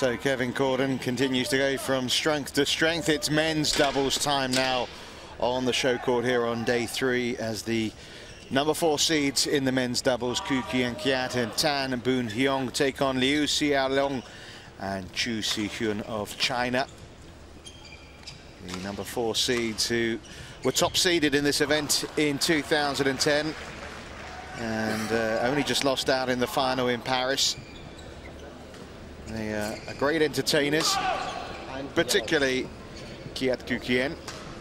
So Kevin Corden continues to go from strength to strength. It's men's doubles time now on the show court here on day 3 as the number 4 seeds in the men's doubles, Kien, Keat and Tan and Boon, Heong take on Liu Xiaolong and Chu Sihyun of China. The number 4 seeds who were top seeded in this event in 2010 and only just lost out in the final in Paris. They are great entertainers, particularly Keat Kien.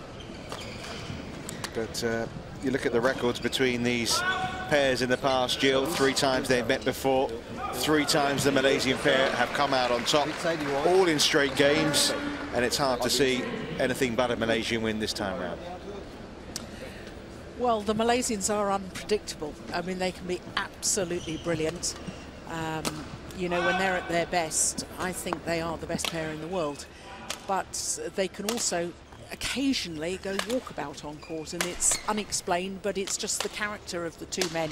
But you look at the records between these pairs in the past, Jill, 3 times they've met before. 3 times the Malaysian pair have come out on top, all in straight games, and it's hard to see anything but a Malaysian win this time round. Well, the Malaysians are unpredictable. I mean, they can be absolutely brilliant. You know, when they're at their best, I think they are the best pair in the world. But they can also occasionally go walkabout on court, and it's unexplained, but it's just the character of the 2 men.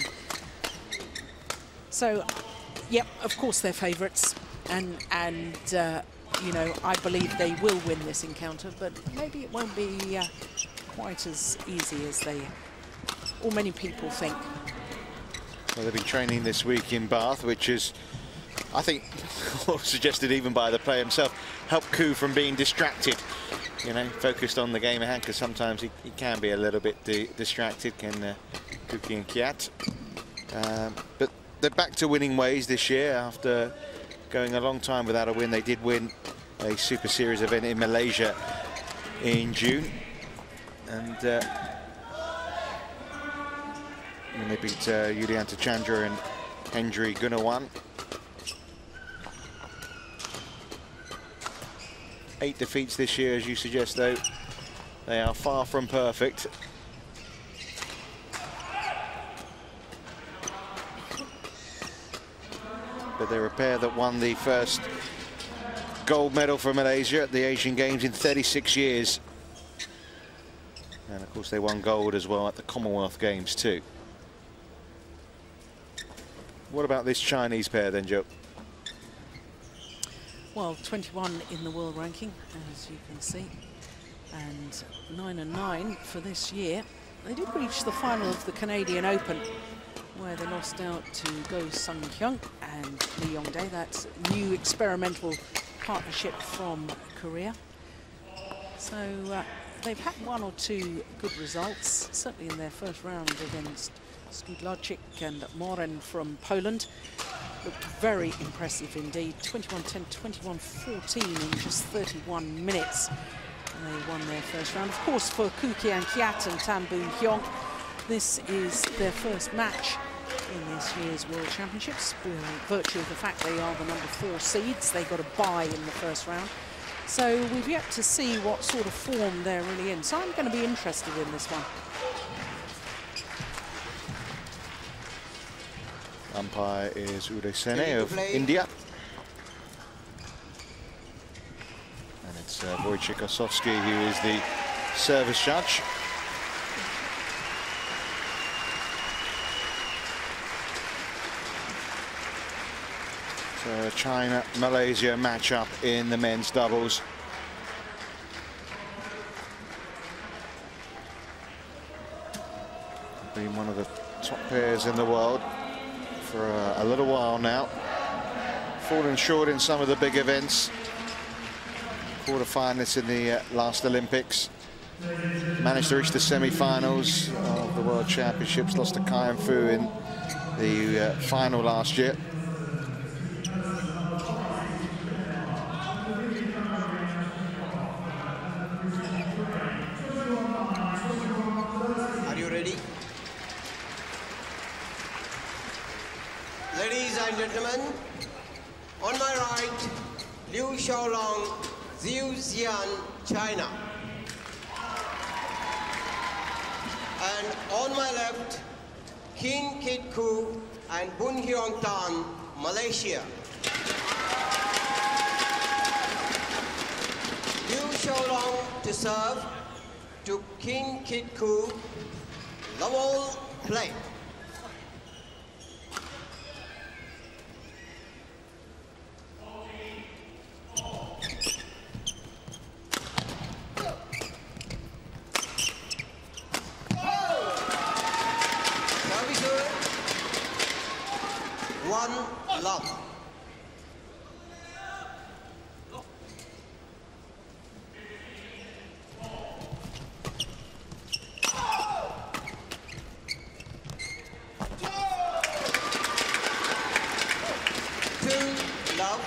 So, yep, of course they're favourites, and you know, I believe they will win this encounter, but maybe it won't be quite as easy as they, or many people think. Well, they've been training this week in Bath, which is, I think, suggested even by the player himself, help Koo from being distracted. You know, focused on the game at hand, because sometimes he can be a little bit distracted, can Koo and Keat. But they're back to winning ways this year after going a long time without a win. They did win a Super Series event in Malaysia in June. And they beat Yulianta Chandra and Hendry Gunawan. 8 defeats this year, as you suggest, though. They are far from perfect. But they're a pair that won the first gold medal for Malaysia at the Asian Games in 36 years. And of course they won gold as well at the Commonwealth Games too. What about this Chinese pair then, Joe? Well, 21 in the world ranking, as you can see, and 9-9 for this year. They did reach the final of the Canadian Open, where they lost out to Go Sung Hyung and Lee Yongdae. That's new experimental partnership from Korea. So they've had 1 or 2 good results, certainly in their first round against Skudlarczyk and Moren from Poland. Looked very impressive indeed. 21-10, 21-14 in just 31 minutes. And they won their first round. Of course, for Kien Keat and Tan Boon Heong, this is their first match in this year's World Championships. By virtue of the fact they are the number 4 seeds, they got a bye in the first round. So we've yet to see what sort of form they're really in. So I'm going to be interested in this one. Umpire is Uday Sene of India. And it's Wojciech Osowski who is the service judge. So a China-Malaysia matchup in the men's doubles. Been one of the top pairs in the world for a little while now. Fallen short in some of the big events. Quarter-finalists in the last Olympics. Managed to reach the semi-finals of the World Championships. Lost to Kien Fu in the final last year. Are you ready? Ladies and gentlemen, on my right, Liu Xiaolong, Zihan, China. And on my left, Kien Keat and Boon Heong Tan, Malaysia. Liu Xiaolong to serve to Kien Keat. Level play. serve.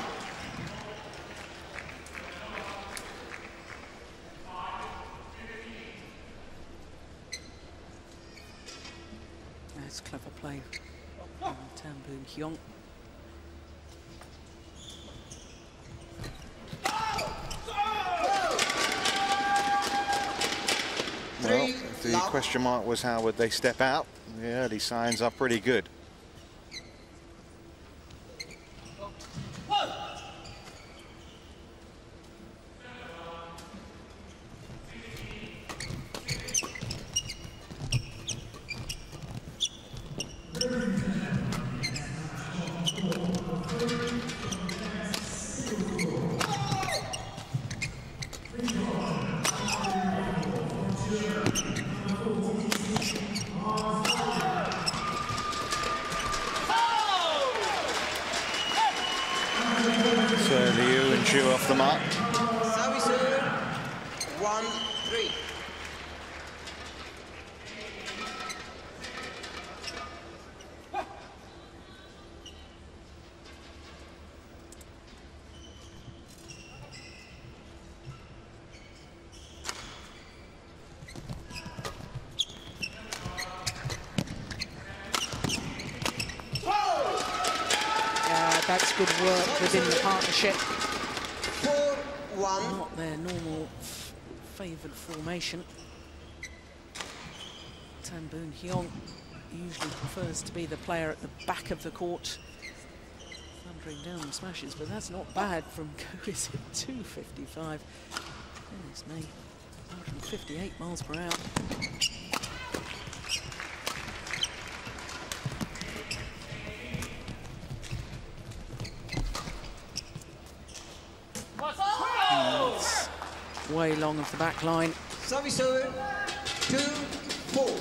That's clever play from Boon Heong. Well, the question mark was how would they step out. The early signs are pretty good. Off the mark. Service 1-3. That's good work within the partnership. 4-1. Not their normal favoured formation. Boon Heong usually prefers to be the player at the back of the court, thundering down the smashes, but that's not bad from Keat at 255. Goodness me, 158 miles per hour. Way long of the back line. Service 2-4.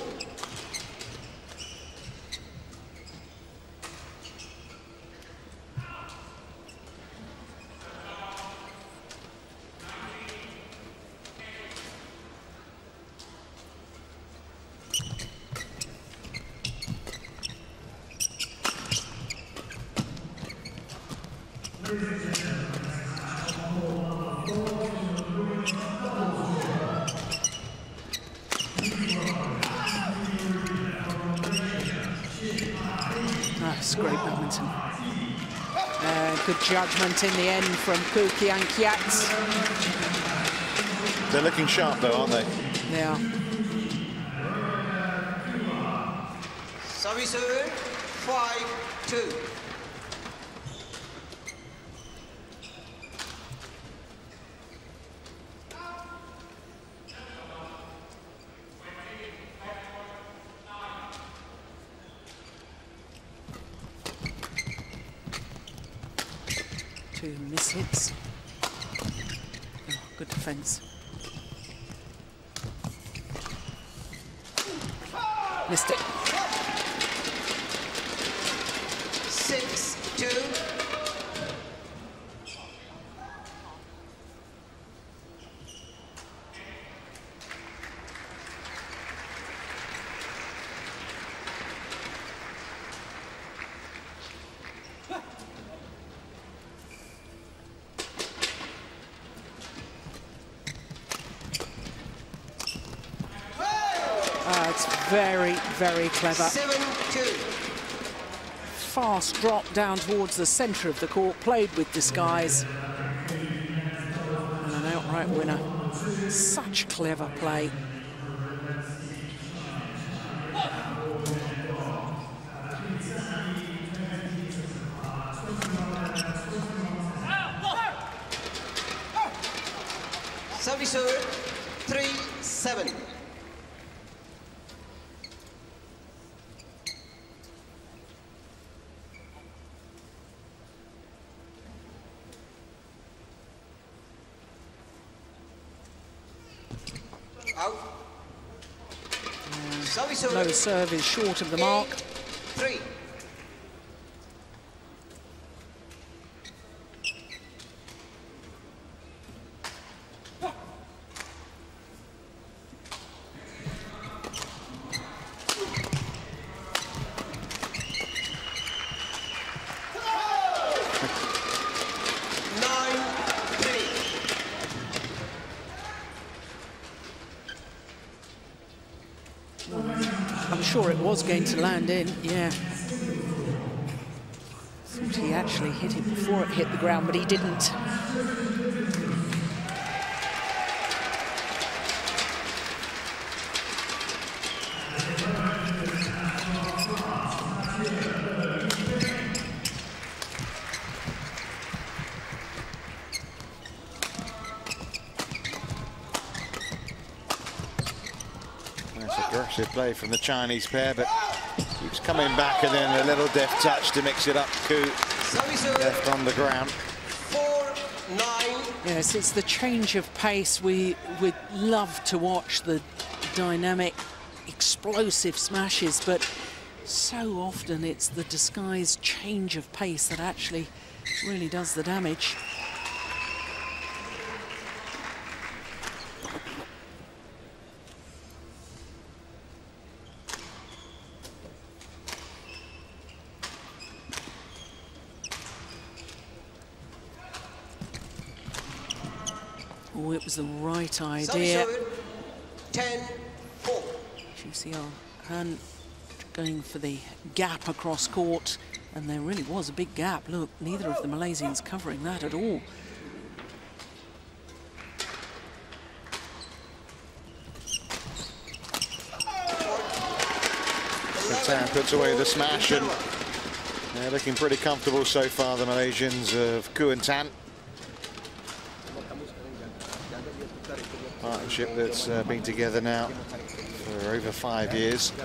That's great badminton. Good judgment in the end from Keat and Keat. They're looking sharp though, aren't they? Yeah. Service 5-2. Two mishits. Oh, good defence. Missed it. 6-2. It's very, very clever. 7-2. Fast drop down towards the centre of the court, played with disguise. And an outright winner. Such clever play. Service 3-7. Out. Low serve is short of the mark. 8-3. sure it was going to land in, yeah. Thought he actually hit it before it hit the ground, but he didn't. Aggressive play from the Chinese pair, but keeps coming back, and then a little deft touch to mix it up. Keat left on the ground. 4-9. Yes, it's the change of pace. We love to watch the dynamic, explosive smashes, but so often it's the disguised change of pace that actually really does the damage. Oh, it was the right idea. 10-4. Xiaolong going for the gap across court, and there really was a big gap. Look, neither of the Malaysians covering that at all. Tan puts away the smash, and they're looking pretty comfortable so far, the Malaysians of Kien Tan. Partnership that's been together now for over 5 years.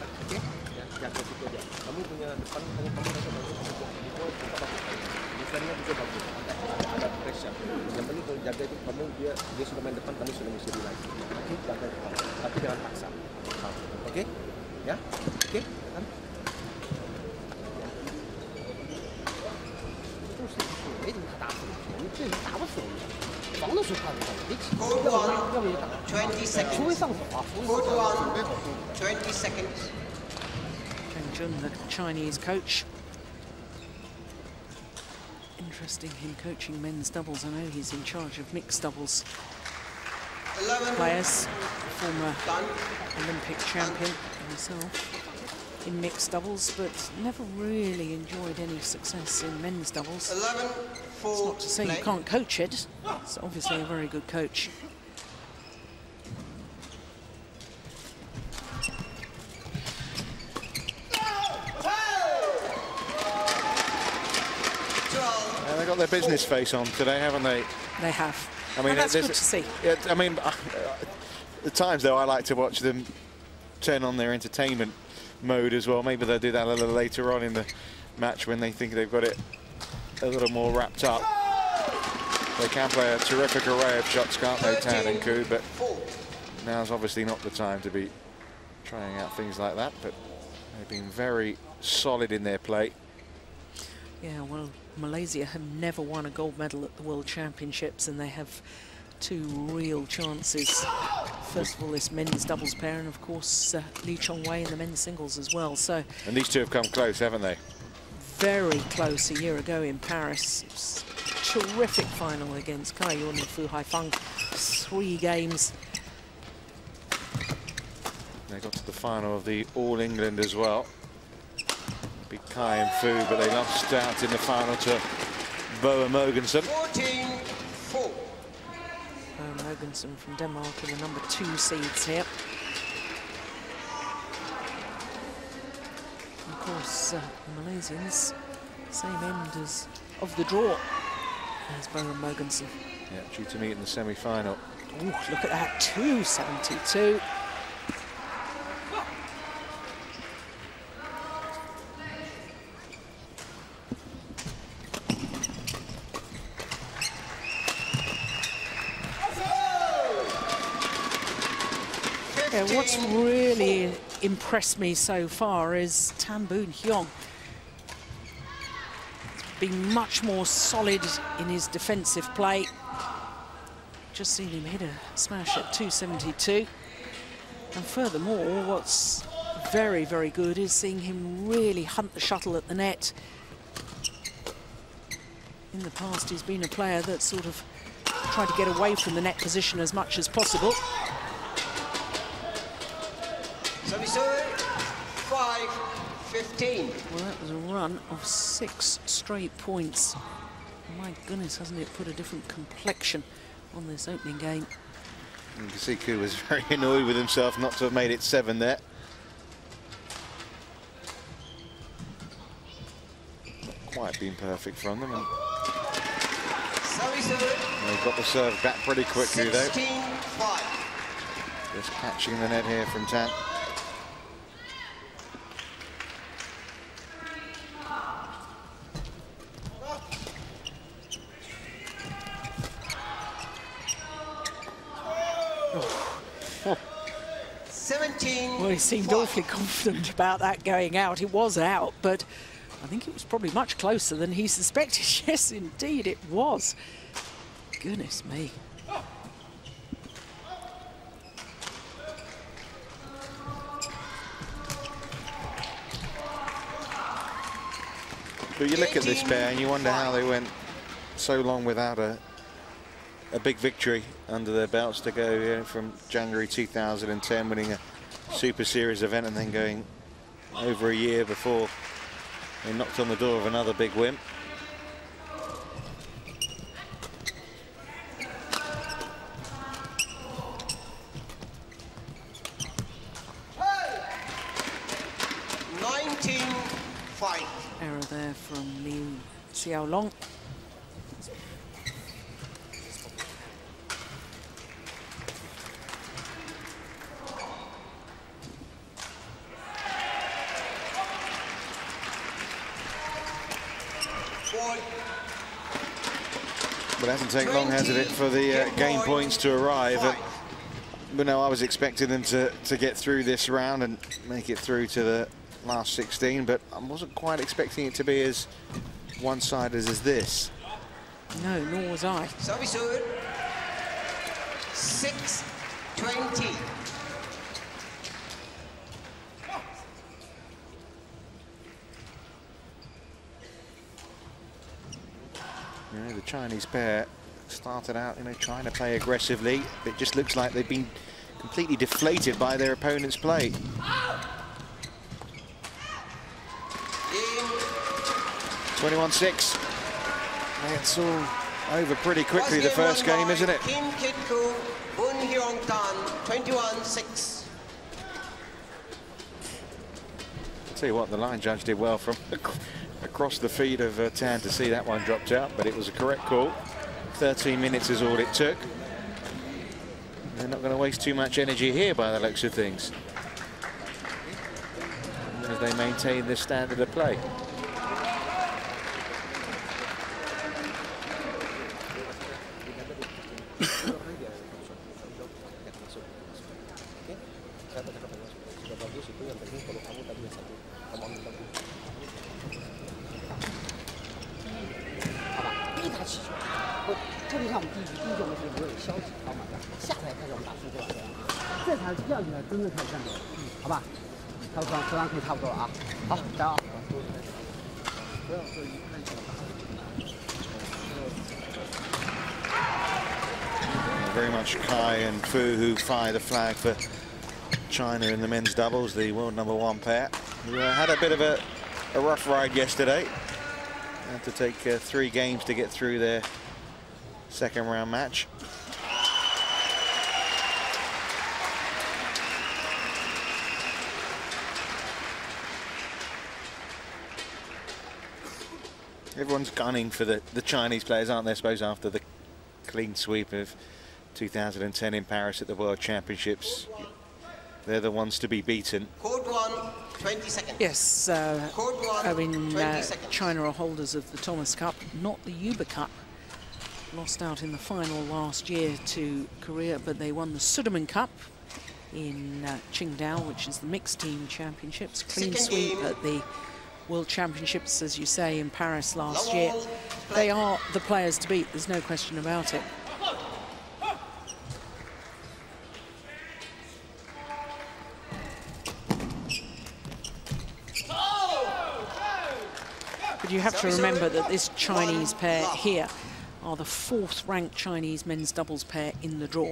Code 1, 20 seconds. Code 1, 20 seconds. Zheng Jun, the Chinese coach. Interesting, him coaching men's doubles. I know he's in charge of mixed doubles 11 players. Former done. Olympic champion himself in mixed doubles, but never really enjoyed any success in men's doubles. 11 for It's not to say you can't coach it. It's obviously a very good coach. They got their business face on today, haven't they? They have. I mean, that's good to see. Yeah, I mean, at times though, I like to watch them turn on their entertainment mode as well. Maybe they'll do that a little later on in the match when they think they've got it a little more wrapped up. They can play a terrific array of shots, can't they, Tan and Keat? But now's obviously not the time to be trying out things like that. But they've been very solid in their play. Yeah, well, Malaysia have never won a gold medal at the World Championships, and they have two real chances. First of all, this men's doubles pair, and of course, Lee Chong-wei in the men's singles as well. So, and these two have come close, haven't they? Very close a year ago in Paris. It was a terrific final against Kai Yun and Fu Haifeng. 3 games. They got to the final of the All England as well. Beat Kai and Fu, but they lost out in the final to Boa Mogensen. 14-4. Boa Mogensen from Denmark are the number 2 seeds here. Of course, the Malaysians, same end of the draw as Boa Mogensen. Yeah, due to meet in the semi-final. Oh, look at that, 272. Yeah, what's really impressed me so far is Boon Heong. Been much more solid in his defensive play. Just seen him hit a smash at 272. And furthermore, what's very, very good is seeing him really hunt the shuttle at the net. In the past, he's been a player that sort of tried to get away from the net position as much as possible. Service 5. 15. Well, that was a run of 6 straight points. My goodness, hasn't it put a different complexion on this opening game? You can see Koo was very annoyed with himself not to have made it 7 there. Not quite been perfect from them. They've got the serve back pretty quickly, 16-5. though. Just catching the net here from Tan. Well, he seemed awfully confident about that going out. It was out, but I think it was probably much closer than he suspected. Yes, indeed, it was. Goodness me. But you look at this pair and you wonder how they went so long without a big victory under their belts, to go here from January 2010 winning a Super Series event and then going over a year before they knocked on the door of another big win. Error there from Xiaolong. But it hasn't taken long, has it, for the game points to arrive. But no, I was expecting them to get through this round and make it through to the last 16, but I wasn't quite expecting it to be as one-sided as this. No, nor was I. Service 6-20. You know, the Chinese pair started out, trying to play aggressively. It just looks like they've been completely deflated by their opponent's play. 21-6. It's all over pretty quickly, the first game, isn't it? Kien, Keat, Boon, Heong, 21-6. Tell you what, the line judge did well from across the feet of Tan to see that one dropped out, but it was a correct call. 13 minutes is all it took. They're not going to waste too much energy here by the looks of things, as they maintain this standard of play. Very much Kai and Fu who fire the flag for China in the men's doubles, the world #1 pair, who had a bit of a rough ride yesterday. Had to take 3 games to get through their second round match. Everyone's gunning for the Chinese players, aren't they, I suppose, after the clean sweep of 2010 in Paris at the World Championships. They're the ones to be beaten. Code 1, 20 seconds. Yes, Code 1, I mean, 20 seconds. China are holders of the Thomas Cup, not the Yuba Cup. Lost out in the final last year to Korea, but they won the Sudirman Cup in Qingdao, which is the mixed team championships. Clean sweep at the World Championships, as you say, in Paris last year. They are the players to beat, there's no question about it. But you have to remember that this Chinese pair here are the 4th ranked Chinese men's doubles pair in the draw.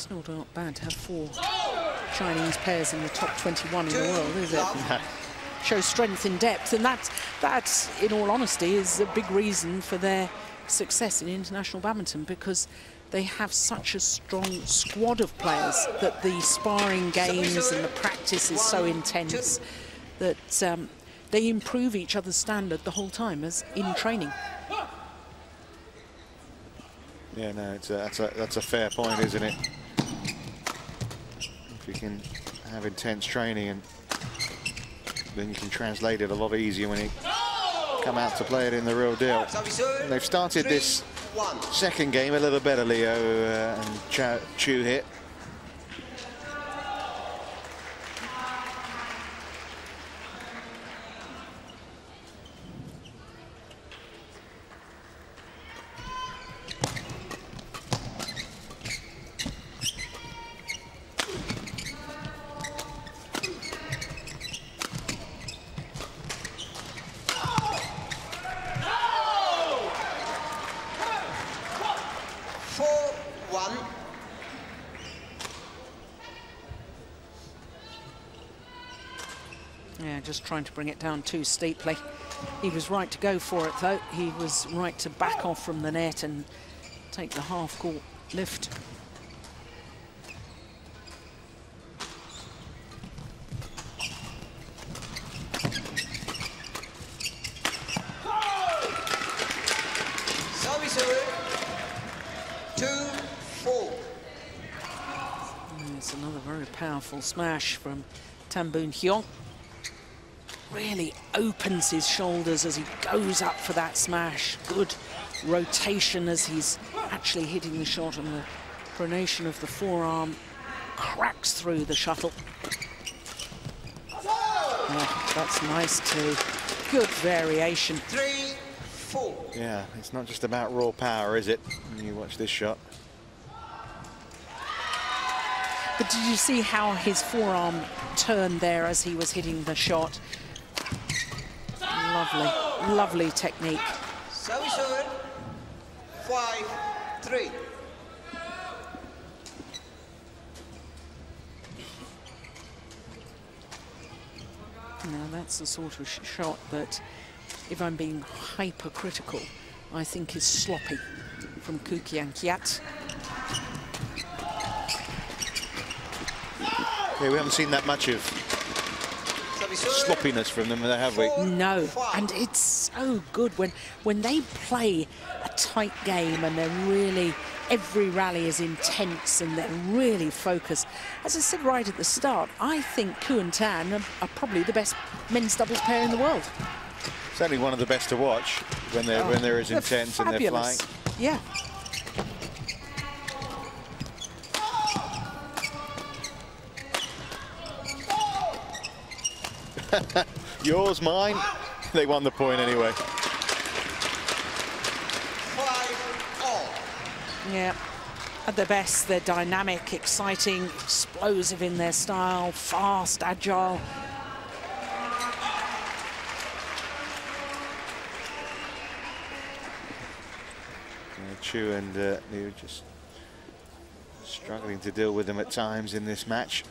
Still not bad to have 4 Chinese pairs in the top 21 in the world, is it? Shows strength in depth, and that, in all honesty, is a big reason for their success in international badminton, because they have such a strong squad of players that the sparring games and the practice is so intense that they improve each other's standard the whole time as in training. Yeah, no, that's a fair point, isn't it? If you can have intense training, and then you can translate it a lot easier when you come out to play it in the real deal. And they've started this second game a little better, Leo and Chu here. Just trying to bring it down too steeply. He was right to go for it, though. He was right to back off from the net and take the half-court lift. Service 2-4. It's another very powerful smash from Boon Heong. Really opens his shoulders as he goes up for that smash. Good rotation as he's actually hitting the shot, and the pronation of the forearm cracks through the shuttle. Yeah, that's nice too. Good variation. 3-4. Yeah, it's not just about raw power, is it? When you watch this shot. But did you see how his forearm turned there as he was hitting the shot? Lovely, lovely technique. Service 5-3. Now that's the sort of shot that, if I'm being hypercritical, I think is sloppy from Keat. Yeah, we haven't seen that much of sloppiness from them, have we? No, and it's so good when they play a tight game and they're really, every rally is intense and they're really focused. As I said right at the start, I think Ku and Tan are probably the best men's doubles pair in the world. Certainly one of the best to watch when they're as intense and they're flying. Yeah. Yours, mine. They won the point anyway. 5-all. Yeah. At their best, they're dynamic, exciting, explosive in their style, fast, agile. Chu and Liu just struggling to deal with them at times in this match.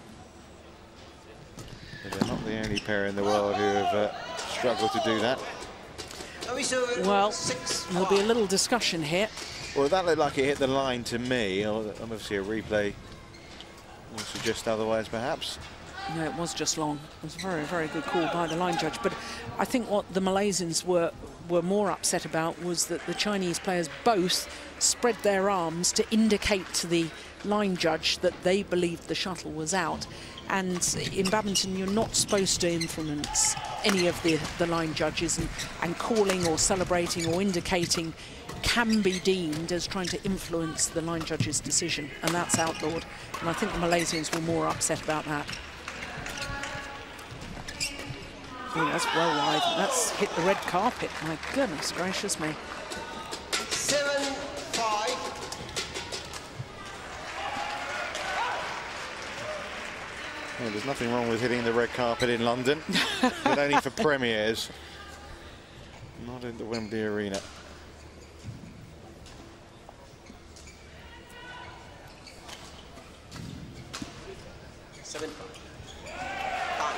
But they're not the only pair in the world who have struggled to do that. Well, there'll be a little discussion here. Well, that looked like it hit the line to me. Obviously, a replay will suggest otherwise, perhaps. No, it was just long. It was a very, very good call by the line judge. But I think what the Malaysians were more upset about was that the Chinese players both spread their arms to indicate to the line judge that they believed the shuttle was out. And in badminton, you're not supposed to influence any of the line judges, and calling or celebrating or indicating can be deemed as trying to influence the line judge's decision, and that's outlawed. And I think the Malaysians were more upset about that. Ooh, that's well wide. That's hit the red carpet. My goodness gracious me. 7-5. Well, there's nothing wrong with hitting the red carpet in London, but only for premieres, not in the Wembley Arena. 7-5. Time.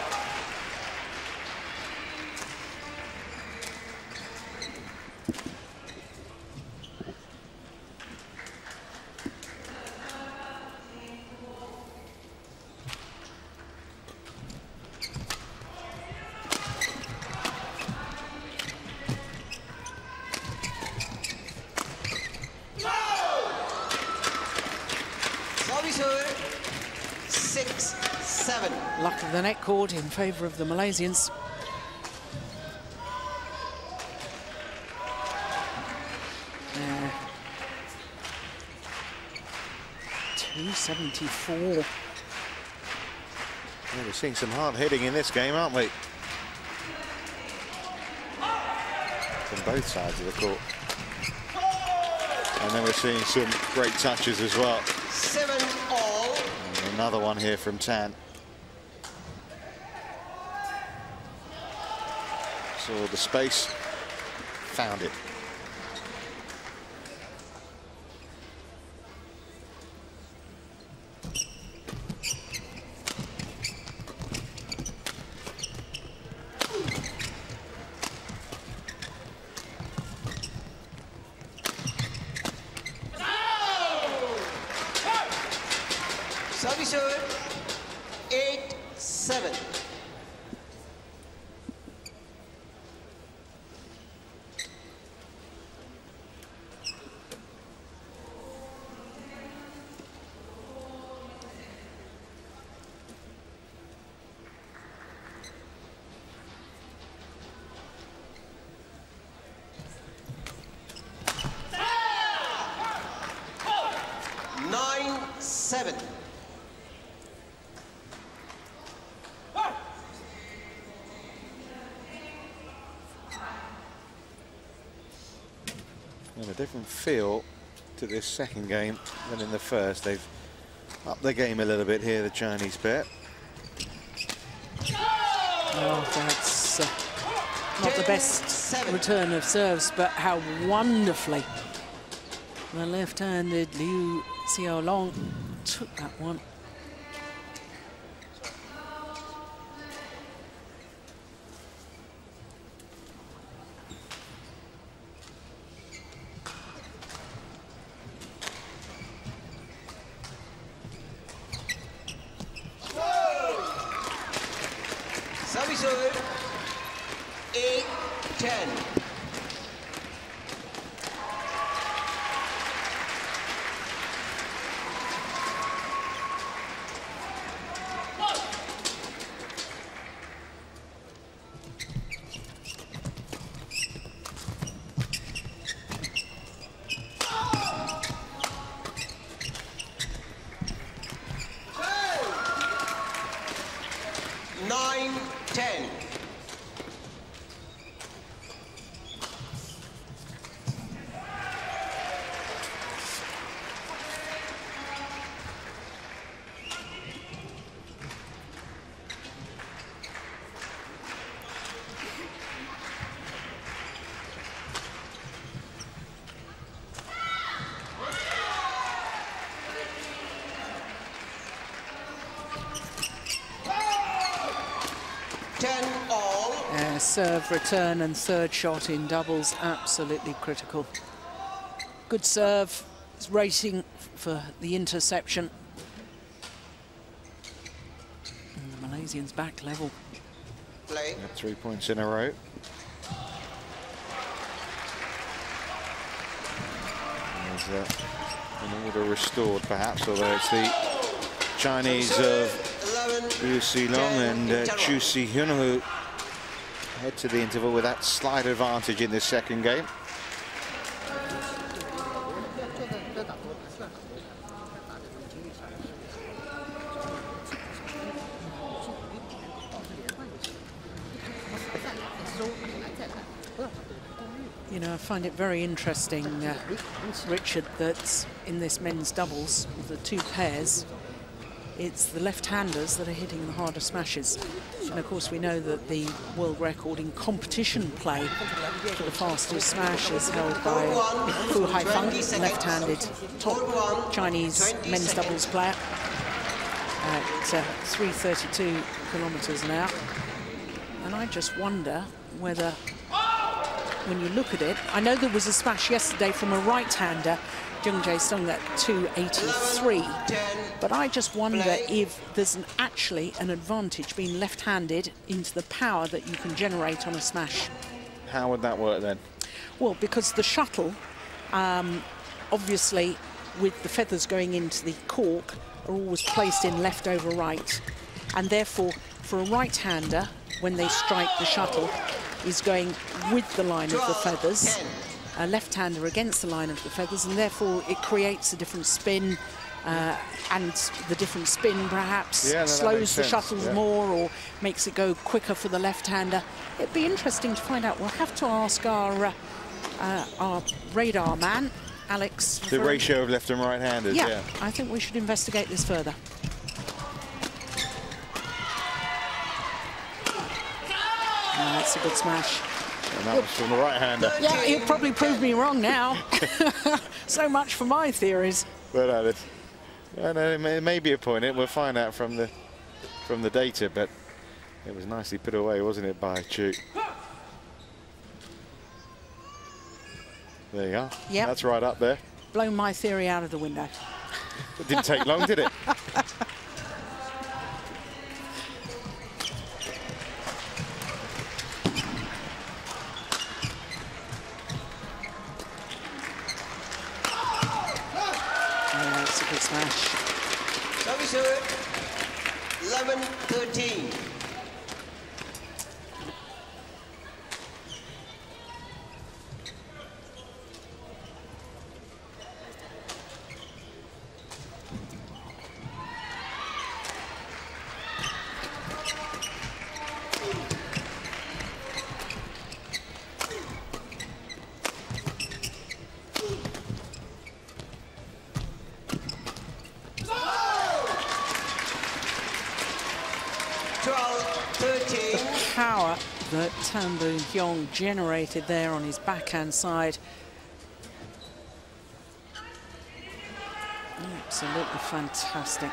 Service 6-7. Luck of the net cord in favour of the Malaysians. Uh, 274. Yeah, we're seeing some hard hitting in this game, aren't we? From both sides of the court. And then we're seeing some great touches as well. 7-all. And another one here from Tan. Saw the space, found it. Service 8-7. And a different feel to this second game than in the first. They've upped their game a little bit here, the Chinese pair. Oh, that's not the best return of serves, but how wonderfully the left-handed Liu Xiaolong took that one. Service over 8-10. Serve, return and third shot in doubles, absolutely critical. Good serve, it's racing for the interception. And the Malaysians back level. Play. 3 points in a row. There's an order restored perhaps, although it's the Chinese of Liu Xiaolong and Chu Zihan who head to the interval with that slight advantage in this second game. You know, I find it very interesting, Richard, that in this men's doubles, the two pairs, it's the left-handers that are hitting the harder smashes. And of course we know that the world record in competition play for the fastest smash is held by Fu Haifeng, left-handed top Chinese men's doubles player. at 332 kilometers an hour. And I just wonder whether, when you look at it, I know there was a smash yesterday from a right-hander, Jung Jae-sung, at 283, but I just wonder if there's actually an advantage being left-handed into the power that you can generate on a smash. How would that work then? Well, because the shuttle, obviously, with the feathers going into the cork, are always placed in left over right, and therefore, for a right-hander, when they strike the shuttle, is going with the line of the feathers, a left-hander against the line of the feathers, and therefore it creates a different spin, and the different spin perhaps slows the shuttles more or makes it go quicker for the left-hander. It'd be interesting to find out. We'll have to ask our radar man, Alex. The ratio of left and right-handers, yeah. I think we should investigate this further. That's a good smash. And that was from the right-hander. Yeah, it probably proved me wrong now. So much for my theories. But it may be a point. We'll find out from the data. But it was nicely put away, wasn't it, by Chu? There you are. Yep. That's right up there. Blown my theory out of the window. It didn't take long, did it? That's a good smash. Service 11-13. That Boon Heong generated there on his backhand side. Absolutely fantastic.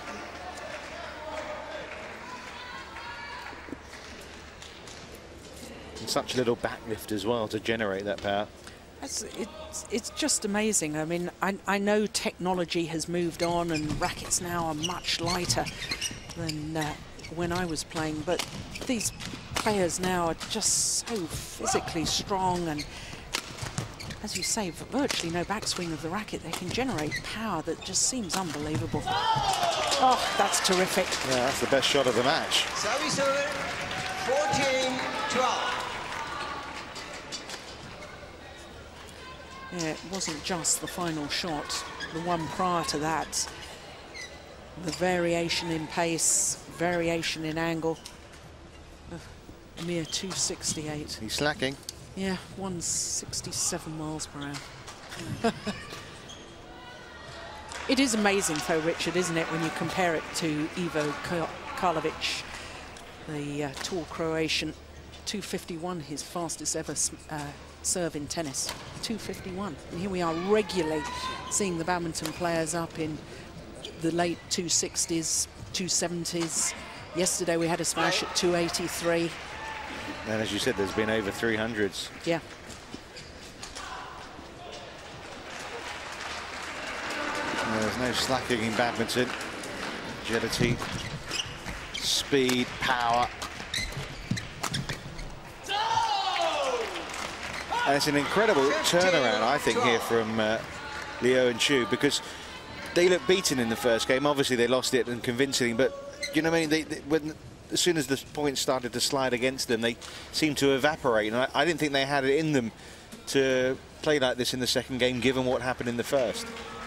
And such little backlift as well to generate that power. It's just amazing. I mean, I know technology has moved on and rackets now are much lighter than when I was playing, but these players now are just so physically strong, and as you say, virtually no backswing of the racket. They can generate power that just seems unbelievable. Oh, that's terrific. Yeah, that's the best shot of the match. Service 14-12. Yeah, it wasn't just the final shot. The one prior to that, the variation in pace, variation in angle. A mere 268. He's slacking. Yeah, 167 miles per hour. It is amazing, though, Richard, isn't it, when you compare it to Ivo Karlovic, the tall Croatian. 251, his fastest ever serve in tennis. 251. And here we are regularly seeing the badminton players up in the late 260s, 270s. Yesterday we had a smash at 283. And as you said, there's been over 300s. Yeah. There's no slacking in badminton. Agility, speed, power. And it's an incredible turnaround, I think, here from Leo and Chu, because they looked beaten in the first game. Obviously, they lost it and convincingly, but you know what I mean? As soon as the points started to slide against them, they seemed to evaporate. And I didn't think they had it in them to play like this in the second game, given what happened in the first.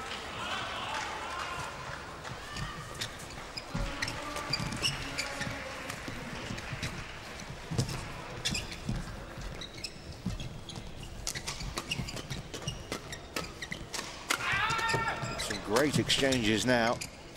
Some great exchanges now.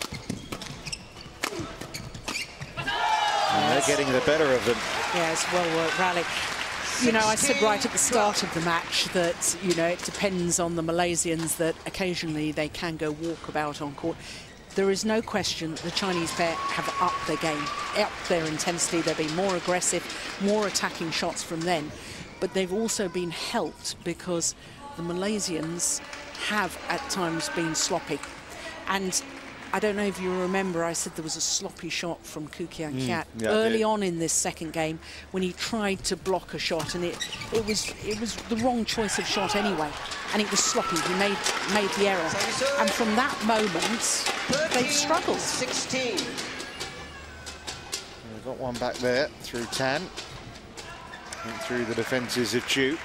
And they're getting the better of them. Yeah, it's a well-worked rally. You know, I said right at the start of the match that, you know, it depends on the Malaysians, that occasionally they can go walkabout on court. there is no question the Chinese pair have upped their game, upped their intensity. They've been more aggressive, more attacking shots from them. But they've also been helped because the Malaysians have at times been sloppy. And I don't know if you remember, I said there was a sloppy shot from Keat early on in this second game when he tried to block a shot, and it was the wrong choice of shot anyway, and it was sloppy. He made the error, and from that moment they've struggled. 16. We've got one back there through Tan, and through the defences of Chu.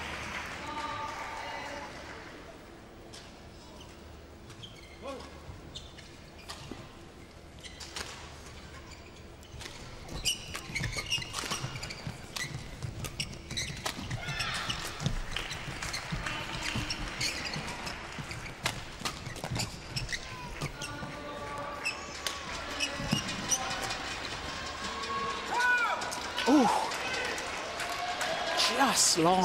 Just long.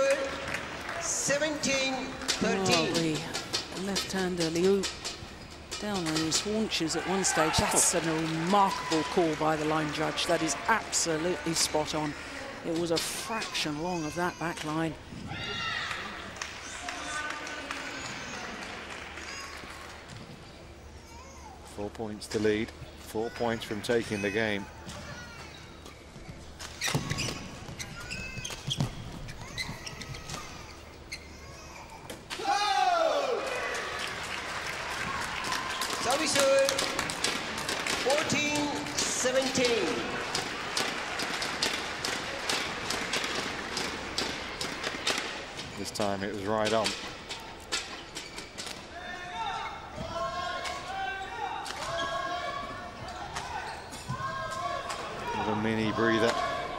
17-13. The left-hander Liu down on his haunches at one stage. That's a remarkable call by the line judge. That is absolutely spot on. It was a fraction long of that back line. Four points to lead. 4 points from taking the game. Service 14-17. This time it was right on. With a mini breather.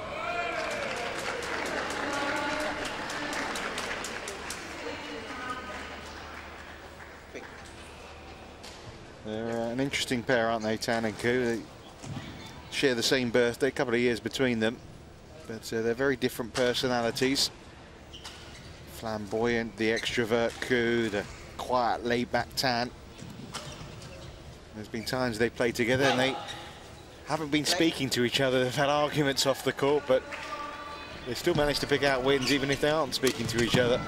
They're an interesting pair, aren't they, Tan and Ku? They share the same birthday, a couple of years between them, but they're very different personalities. Flamboyant, the extrovert Ku, the quiet, laid-back Tan. There's been times they played together and they haven't been speaking to each other. They've had arguments off the court, but they still managed to pick out wins even if they aren't speaking to each other.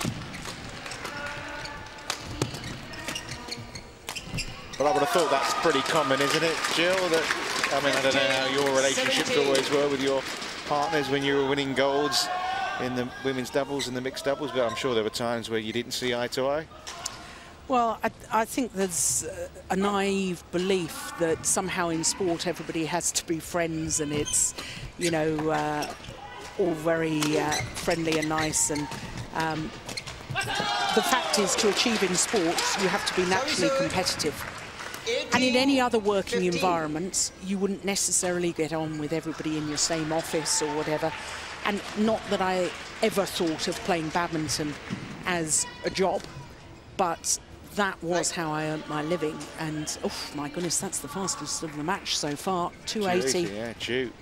But I would have thought that's pretty common, isn't it, Jill? That, I mean, I don't know how your relationships always were with your partners when you were winning golds in the women's doubles and the mixed doubles, but I'm sure there were times where you didn't see eye to eye. Well, I think there's a naive belief that somehow in sport everybody has to be friends and it's, you know, all very friendly and nice. And the fact is, to achieve in sports, you have to be naturally competitive. And in any other working environment, you wouldn't necessarily get on with everybody in your same office or whatever. And not that I ever thought of playing badminton as a job, but that was how I earned my living. And, oh, my goodness, that's the fastest of the match so far, 280. Yeah, Chu.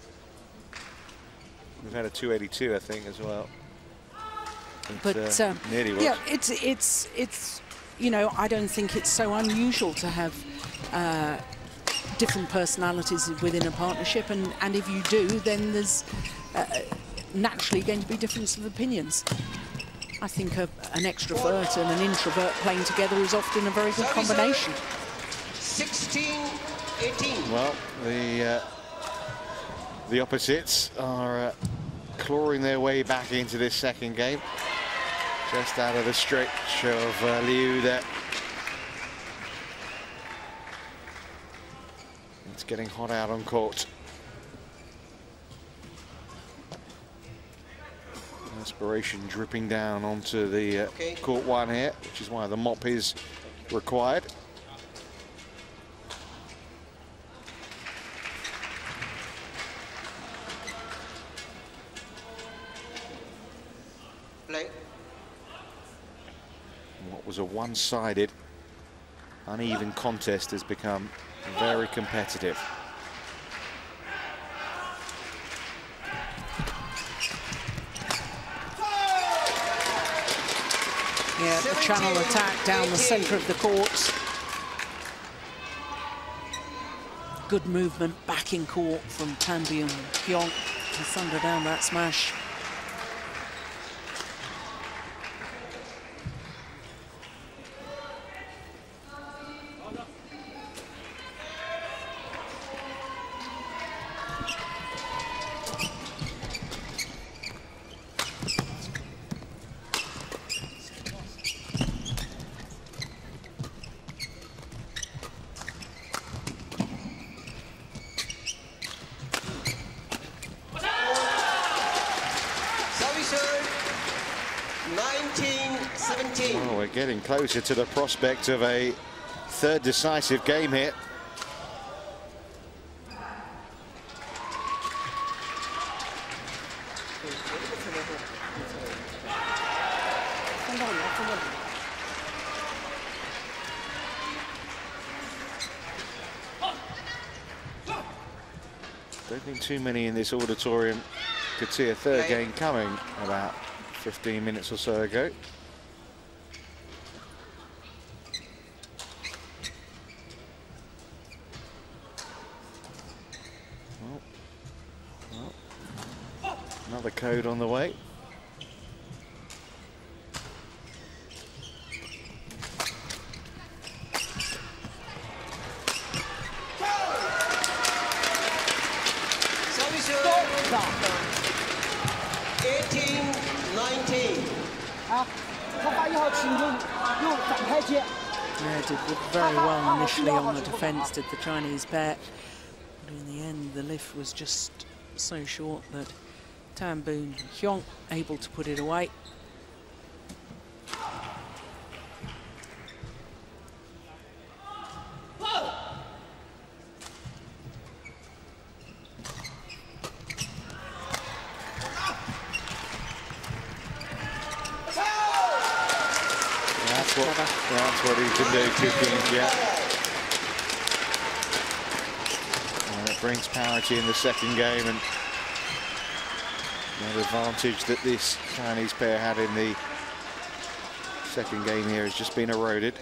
We've had a 282, I think, as well. But nearly was. yeah, it's you know, I don't think it's so unusual to have different personalities within a partnership, and if you do, then there's naturally going to be difference of opinions. I think an extrovert and an introvert playing together is often a very good combination. 16-18. Well, the opposites are clawing their way back into this second game. Just out of the stretch of Liu there. It's getting hot out on court. Inspiration dripping down onto the court one here, which is why the mop is required. Play. What was a one-sided, uneven contest has become very competitive. Yeah, the channel attack down the centre of the court. Good movement back in court from Boon Heong to thunder down that smash. Well, we're getting closer to the prospect of a third decisive game here. Don't think too many in this auditorium could see a third game coming about 15 minutes or so ago. Well, another code on the way. Yeah, did very well initially on the defence, did the Chinese pair. But in the end, the lift was just so short that Boon Heong able to put it away. That's what he can do, Kien. Yeah. And it brings parity in the second game, and the advantage that this Chinese pair had in the second game here has just been eroded.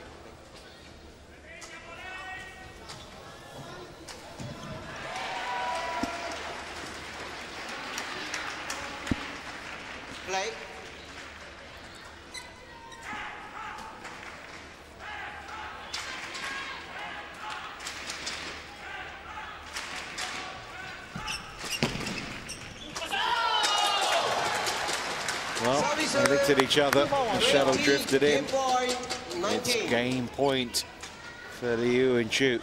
Play. Well, they looked at each other, the shuttle drifted in. It's game point for the Yu and Chu.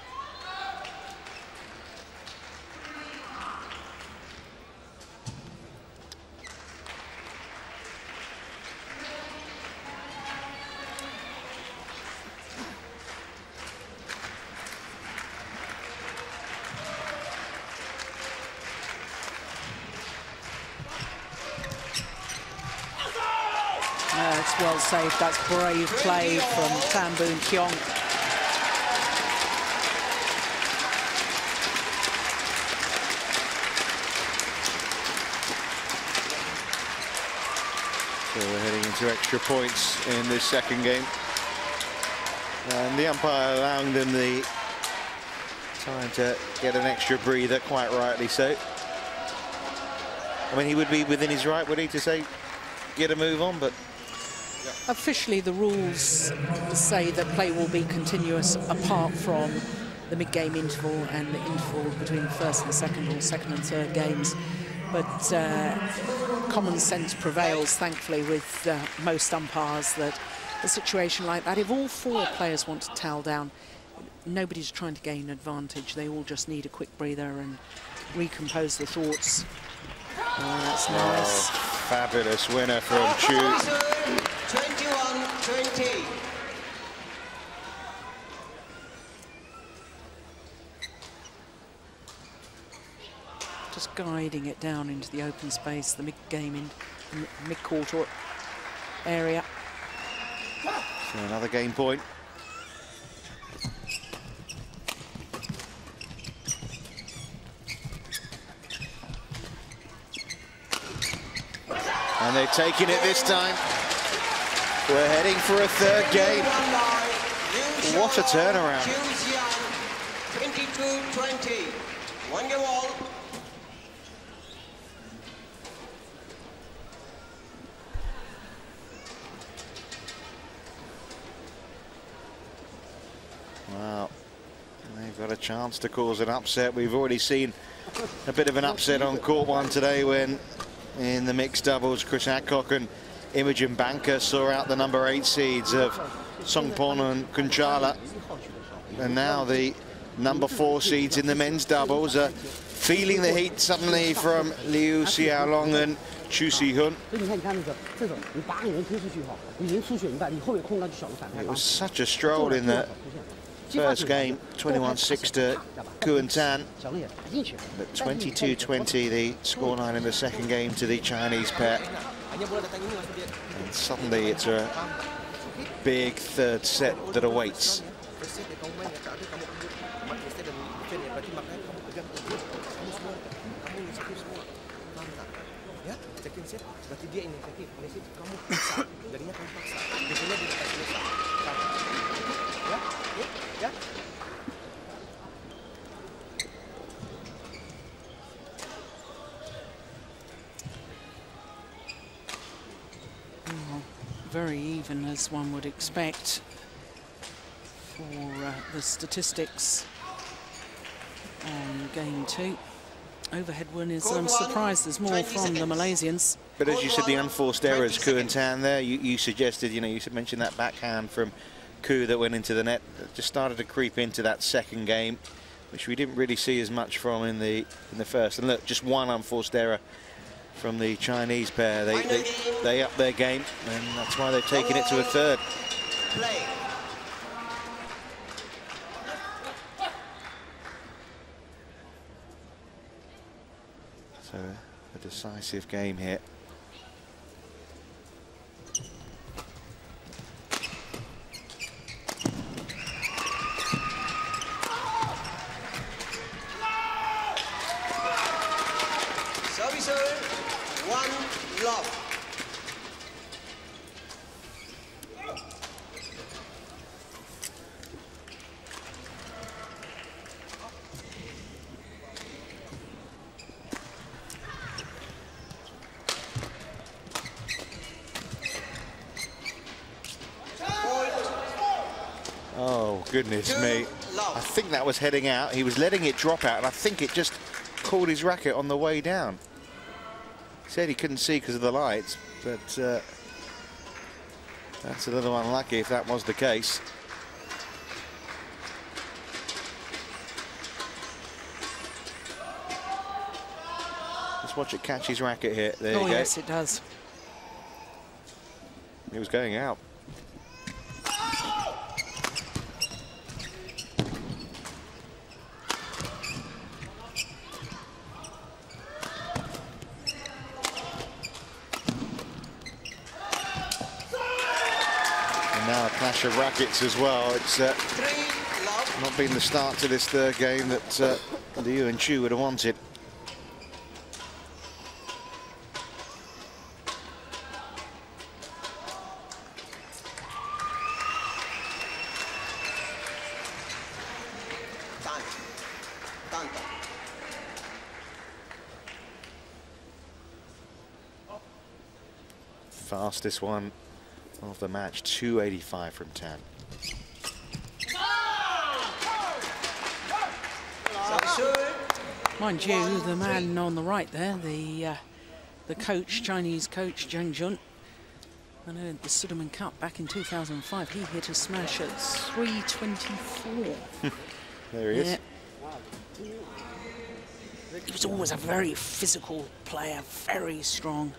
It's well saved. That's brave play from Boon Heong. So we're heading into extra points in this second game. And the umpire allowing them the time to get an extra breather, quite rightly so. I mean, he would be within his right, would he, to say, get a move on, but... Officially, the rules say that play will be continuous apart from the mid-game interval and the interval between first and second, or second and third games. But common sense prevails, thankfully, with most umpires, that a situation like that, if all four players want to towel down, nobody's trying to gain advantage. They all just need a quick breather and recompose their thoughts. Oh, that's nice. Oh, fabulous winner from Chu. 21-20. Just guiding it down into the open space, the mid-game in mid-court area. So another game point. And they're taking it this time. We're heading for a third game. What a turnaround. 20. 1 game all. Wow, they've got a chance to cause an upset. We've already seen a bit of an upset on court one today when in the mixed doubles Chris Adcock and Imogen Banker saw out the number 8 seeds of Songpon and Kunchala, and now the number 4 seeds in the men's doubles are feeling the heat suddenly from Liu Xiaolong and Chu Si-hun. It was such a stroll in the first game, 21-6 to Kuen Tan, but 22-20 the scoreline in the second game to the Chinese pair. And suddenly it's a big third set that awaits. Very even, as one would expect, for the statistics on game 2. Overhead win is, I'm surprised there's more from the Malaysians. But as you said, the unforced errors, Kuen Tan there, you suggested, you know, you mentioned that backhand from Koo that went into the net, that just started to creep into that second game, which we didn't really see as much from in the first. And look, just one unforced error from the Chinese pair. They upped their game, and that's why they've taken it to a third. Play. So a decisive game here. Servicer, 1 love. Oh, goodness me. I think that was heading out. He was letting it drop out, and I think it just caught his racket on the way down. He said he couldn't see because of the lights, but that's a little unlucky if that was the case. Just watch it catch his racket here. There you go. Oh, yes, it does. It was going out. Now a clash of rackets as well. It's not been the start to this third game that Liu and Chu would have wanted. Fastest one of the match, 285 from Tan. Mind you, the man on the right there, the coach, Chinese coach, Zhang Jun, I know the Sudirman Cup back in 2005, he hit a smash at 324. There he is. He was always a very physical player, very strong.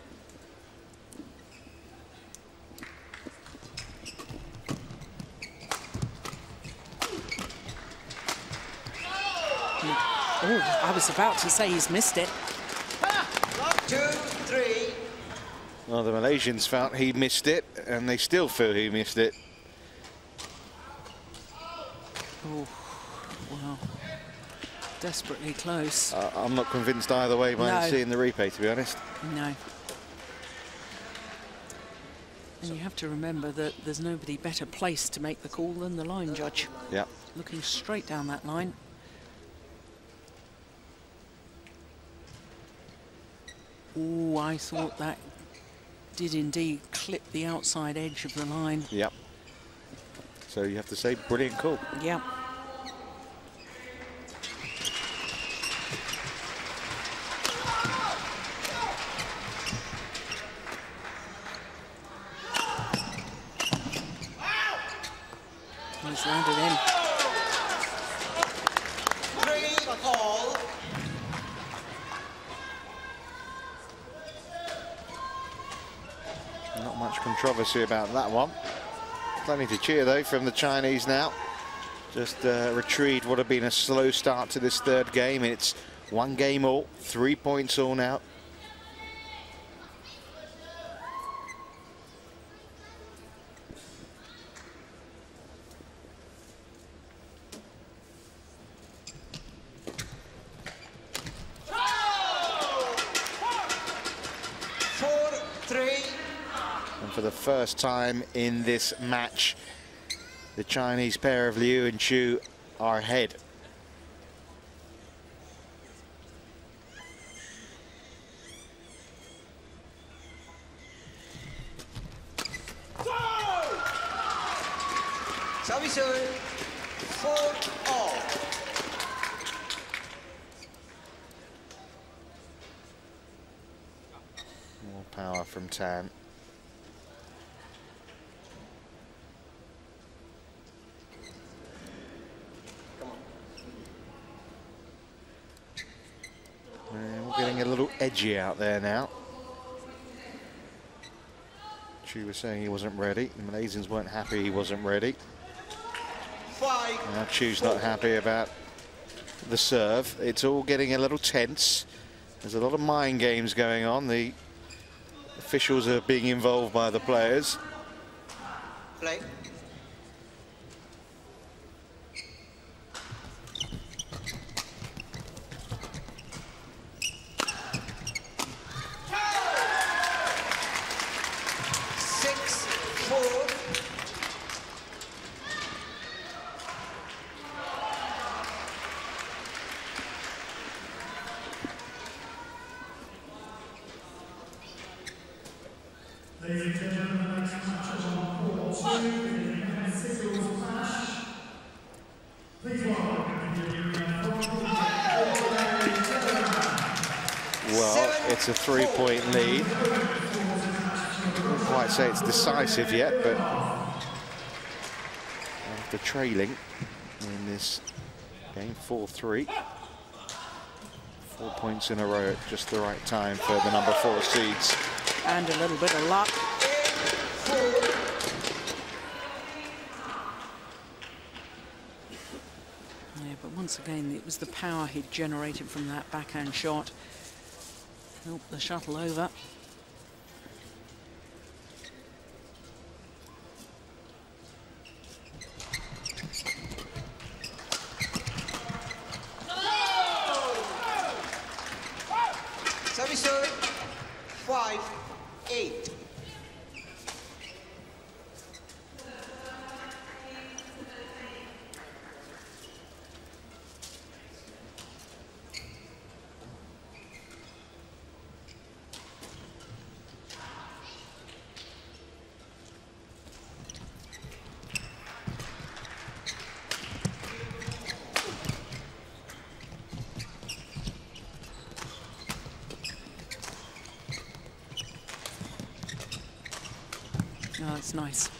Oh, I was about to say he's missed it. 2, 3. Well, the Malaysians felt he missed it, and they still feel he missed it. Oh, wow. Desperately close. I'm not convinced either way by seeing the replay, to be honest. No. And you have to remember that there's nobody better placed to make the call than the line judge. Yeah. Looking straight down that line. Oh, I thought that did indeed clip the outside edge of the line. Yep. So you have to say, brilliant call. Yep. He's landed in. 3-all. Not much controversy about that one. Plenty to cheer though from the Chinese now. Just retrieved what had been a slow start to this third game. It's 1 game all, 3 points all now. For the first time in this match, the Chinese pair of Liu and Chu are ahead. Service 4-all. More power from Tan. Getting a little edgy out there now. Chu was saying he wasn't ready. The Malaysians weren't happy he wasn't ready. Now Chu's not happy about the serve. It's all getting a little tense. There's a lot of mind games going on. The officials are being involved by the players. Play. Well, it's a 3-point lead. I wouldn't quite say it's decisive yet, but after trailing in this game, 4-3. 4 points in a row at just the right time for the number 4 seeds. And a little bit of luck. Yeah, but once again, it was the power he'd generated from that backhand shot. Helped the shuttle over. Service 5-8. Oh, that's nice.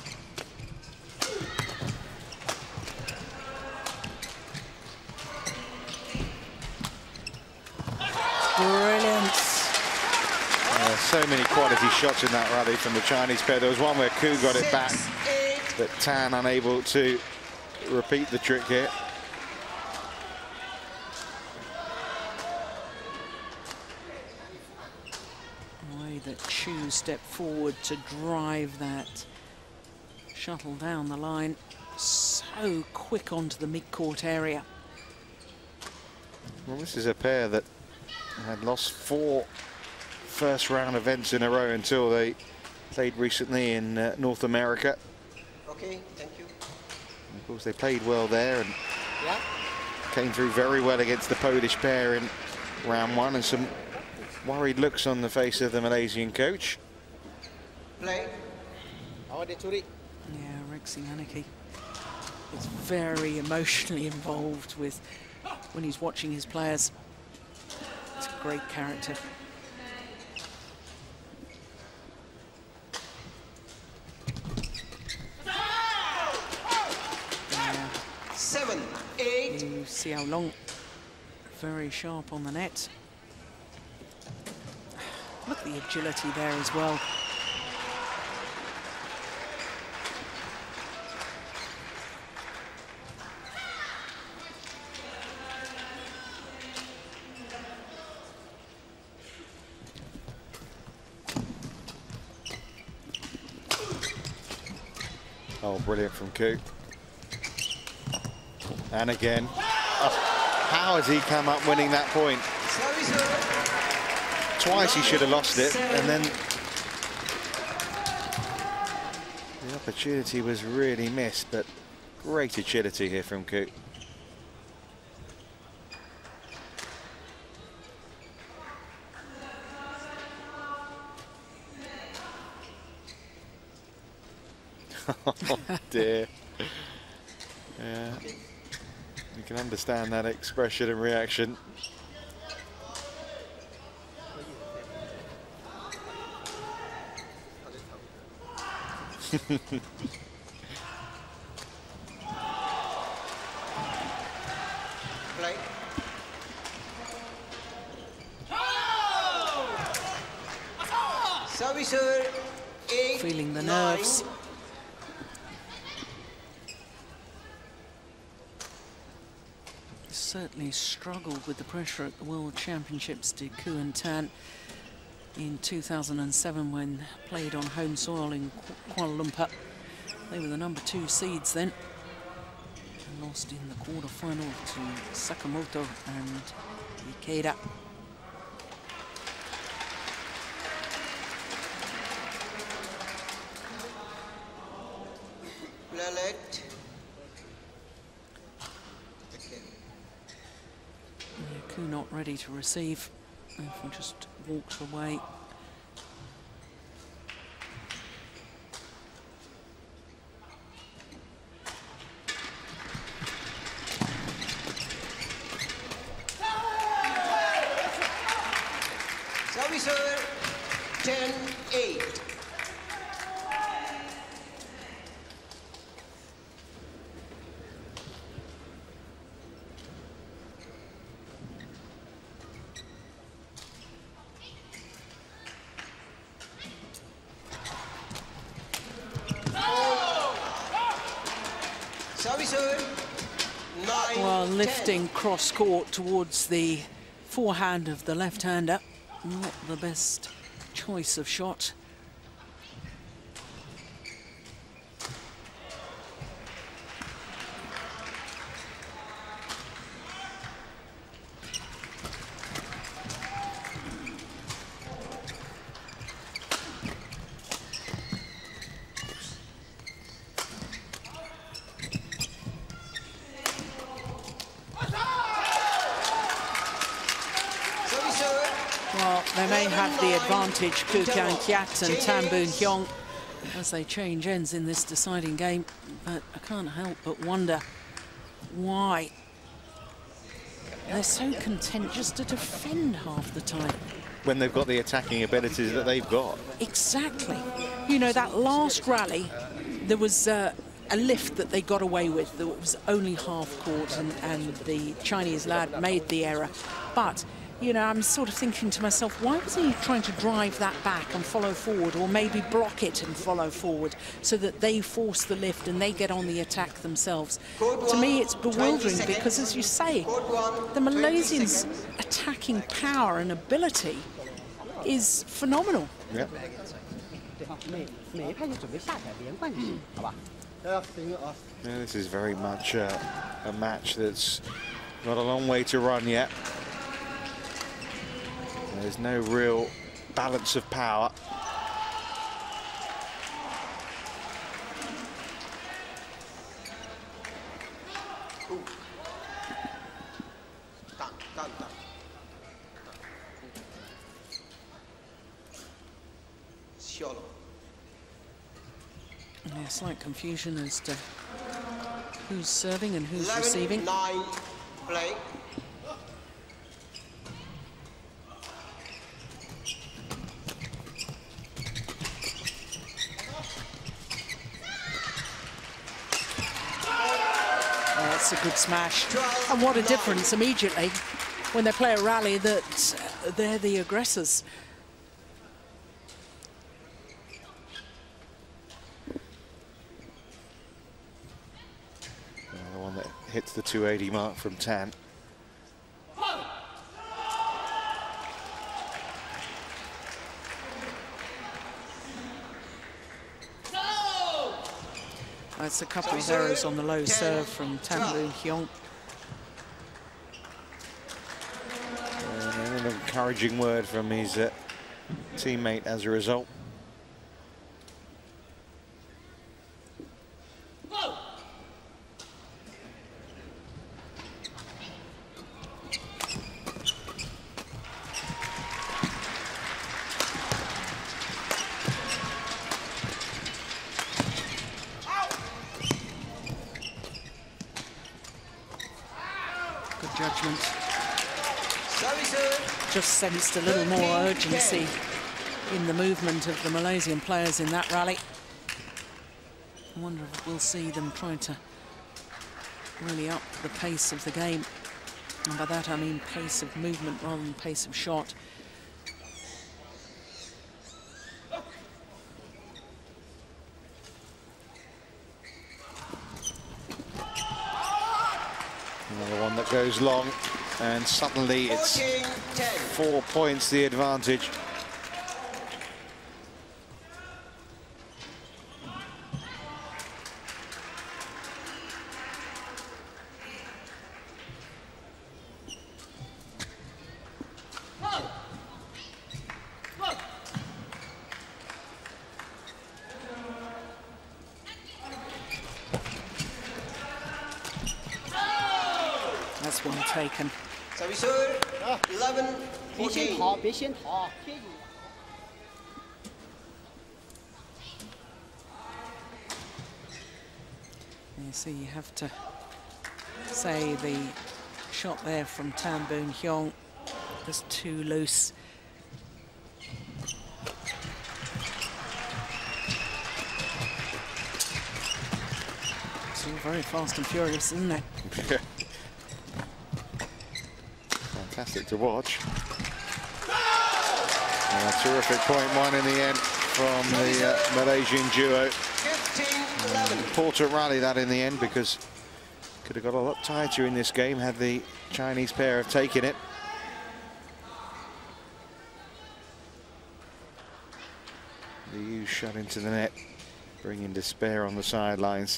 Brilliant. So many quality shots in that rally from the Chinese pair. There was one where Koo got it back, but Tan unable to repeat the trick here. That Chu stepped forward to drive that shuttle down the line. So quick onto the mid-court area. Well, this is a pair that had lost 4 first-round events in a row until they played recently in North America. Okay, thank you. And of course, they played well there and came through very well against the Polish pair in round 1, and some worried looks on the face of the Malaysian coach. Play. Yeah, Rexy Manaki is very emotionally involved with when he's watching his players. It's a great character. Yeah. 7-8. Xiaolong, very sharp on the net. Look at the agility there as well. Oh, brilliant from Keat. And again. Oh, how has he come up winning that point? Twice he should have lost it, and then the opportunity was really missed, but great agility here from Keat. Oh dear. Yeah, you can understand that expression and reaction. Play. Servicer 8. Feeling the 9. nerves. Certainly struggled with the pressure at the World Championships, did Kien in 2007 when played on home soil in Kuala Lumpur. They were the #2 seeds then. And lost in the quarter-final to Sakamoto and Ikeda. Lalet. Ku not ready to receive. If he just walks away. Servicer 10-8. Well, lifting cross court towards the forehand of the left-hander. Not the best choice of shot. Well, they may have the advantage, Keat and Boon Heong, as they change ends in this deciding game. But I can't help but wonder why they're so content just to defend half the time. When they've got the attacking abilities that they've got. Exactly. You know, that last rally, there was a lift that they got away with that was only half court, and the Chinese lad made the error. But you know, I'm sort of thinking to myself, why was he trying to drive that back and follow forward, or maybe block it and follow forward, so that they force the lift and they get on the attack themselves? To me, it's bewildering because, as you say, the Malaysians' attacking power and ability is phenomenal. Yep. Yeah, This is very much a match that's got a long way to run yet. There's no real balance of power. Xiaolong. Yeah, slight confusion as to who's serving and who's 11, receiving. 9, play. Oh, that's a good smash. And what a difference immediately when they play a rally that they're the aggressors. The one that hits the 280 mark from Tan. That's a couple of errors on the low serve from Boon Heong. And an encouraging word from his teammate as a result. Judgment. Just sensed a little more urgency in the movement of the Malaysian players in that rally. I wonder if we'll see them trying to really up the pace of the game. And by that I mean pace of movement rather than pace of shot. Another one that goes long, and suddenly it's 4 points the advantage. That's one taken. Service 11, 14. You see, you have to say the shot there from Boon Heong was too loose. It's all very fast and furious, isn't it? Fantastic to watch. And a terrific point one in the end from the Malaysian duo. 15, Important rally that in the end, because could have got a lot tighter in this game had the Chinese pair have taken it. The Yu shot into the net, bringing despair on the sidelines.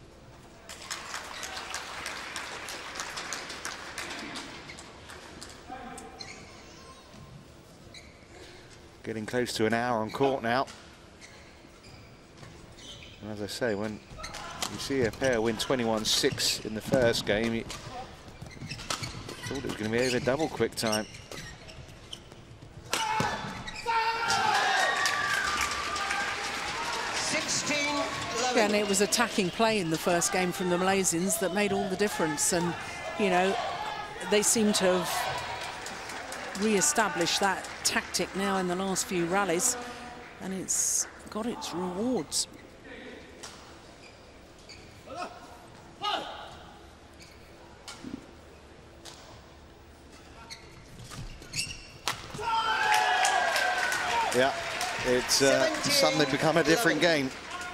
Getting close to an hour on court now. And as I say, when you see a pair win 21-6 in the first game, you thought it was going to be over double quick time. Yeah, and it was attacking play in the first game from the Malaysians that made all the difference. And, you know, they seem to have re-established that tactic now in the last few rallies, and it's got its rewards. Yeah, it's suddenly become a different game.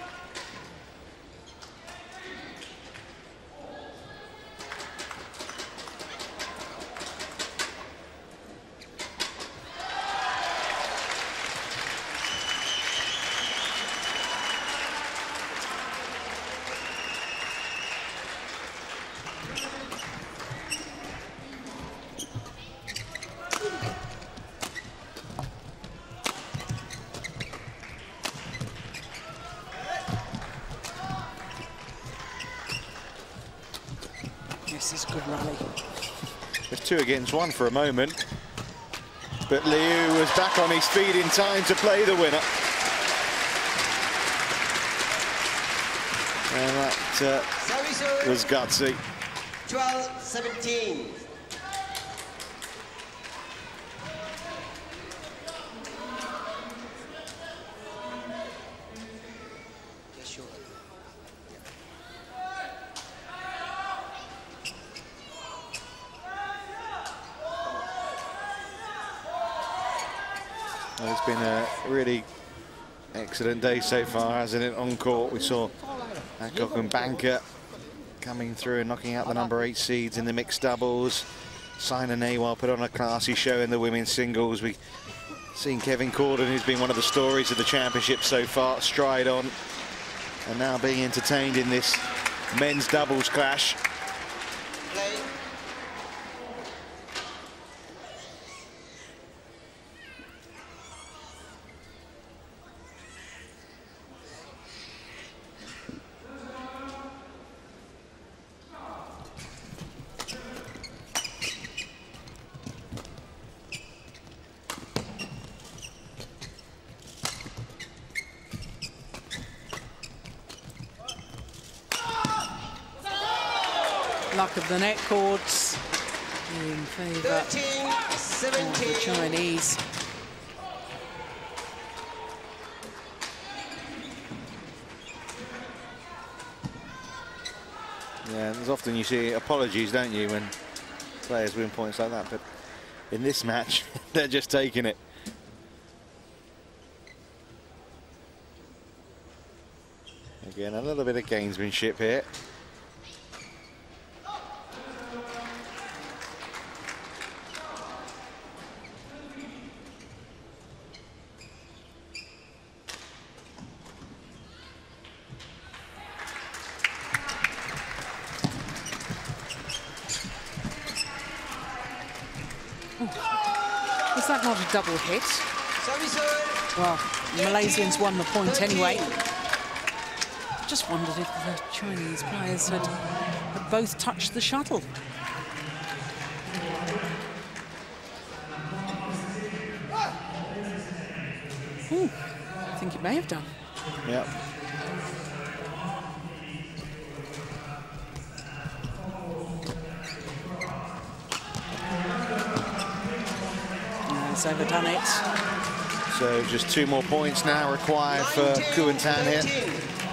This is a good rally. There's 2 against 1 for a moment, but Liu was back on his feet in time to play the winner. And that was gutsy. 12-17. Well, it's been a really excellent day so far, hasn't it, on court? We saw Hancock and Banker coming through and knocking out the number 8 seeds in the mixed doubles. Sina Nehwal put on a classy show in the women's singles. We've seen Kevin Corden, who's been one of the stories of the championship so far, stride on and now being entertained in this men's doubles clash. Luck of the net courts in favour of the Chinese. Yeah, there's often you see apologies, don't you, when players win points like that, but in this match, they're just taking it. Again, a little bit of gamesmanship here. Was that not a double hit? Well, Malaysians won the point anyway. Just wondered if the Chinese players had both touched the shuttle. I think it may have done. Yep. It's overdone it. So just 2 more points now required for Kuan Tan here.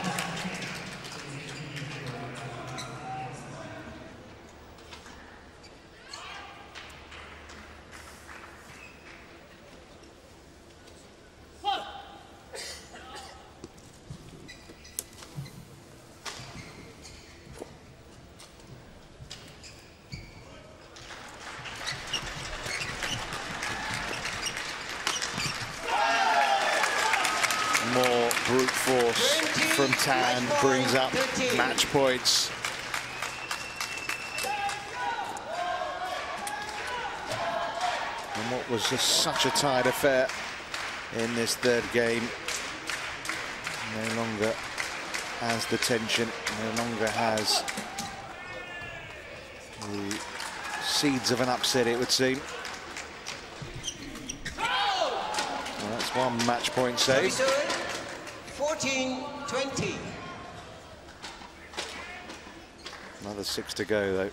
More brute force from Tan brings up match points. And what was just such a tight affair in this third game no longer has the tension, no longer has the seeds of an upset, it would seem. Well, that's 1 match point saved. 14-20. Another 6 to go, though.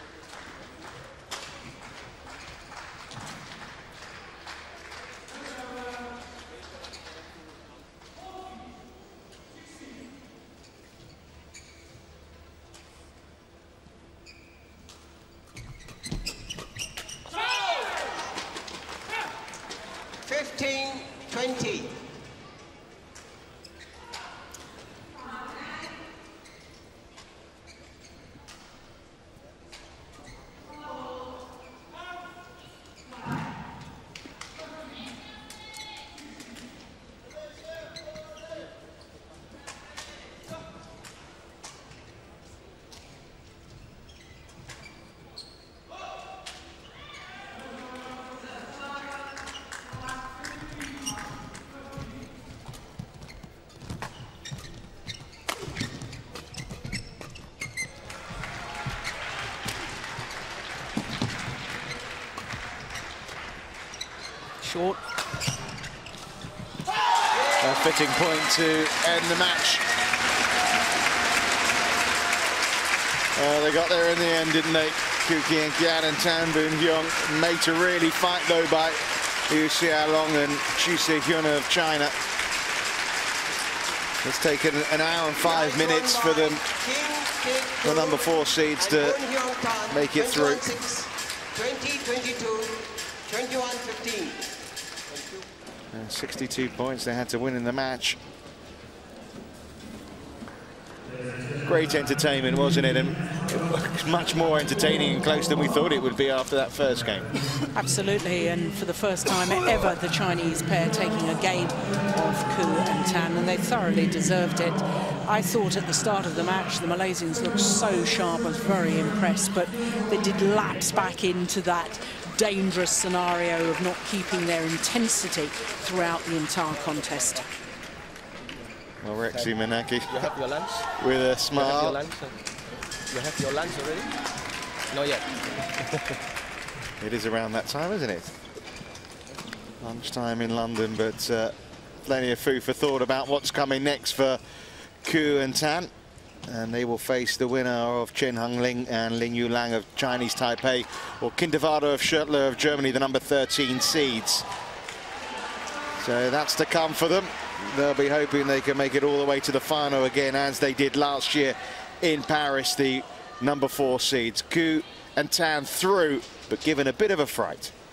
Short. A fitting point to end the match. They got there in the end, didn't they? Kien, Keat and Tan, Boon, Heong, made to really fight though by Xiaolong and Zihan of China. It's taken an hour and 5 minutes for them, the number 4 seeds, to make it through. 20-22, 21-15. 62 points they had to win in the match. Great entertainment, wasn't it? And much more entertaining and close than we thought it would be after that first game. Absolutely, and for the first time ever, the Chinese pair taking a game of Koo and Tan, and they thoroughly deserved it. I thought at the start of the match the Malaysians looked so sharp. I was very impressed, but they did lapse back into that dangerous scenario of not keeping their intensity throughout the entire contest. Well, Rexy Manaki, you have your lunch? With a smile. You have your lunch already? Not yet. It is around that time, isn't it? Lunchtime in London, but plenty of food for thought about what's coming next for Koo and Tan. And they will face the winner of Chen Hongling and Lin Yulang of Chinese Taipei, or Kinderwader of Schoettler of Germany, the number 13 seeds. So that's to come for them. They'll be hoping they can make it all the way to the final again, as they did last year in Paris, the number 4 seeds. Koo and Tan through, but given a bit of a fright.